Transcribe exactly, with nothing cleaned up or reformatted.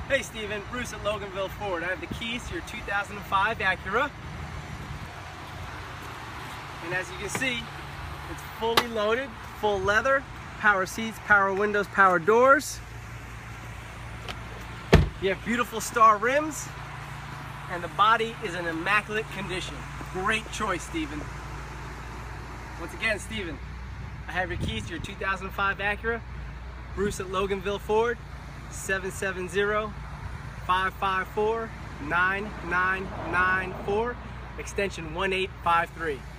Hey Steven, Bruce at Loganville Ford. I have the keys to your two thousand five Acura. And as you can see, it's fully loaded, full leather, power seats, power windows, power doors. You have beautiful star rims, and the body is in immaculate condition. Great choice, Steven. Once again, Steven, I have your keys to your two thousand five Acura. Bruce at Loganville Ford, seven seven zero, five five four, nine nine nine four, extension one eight five three.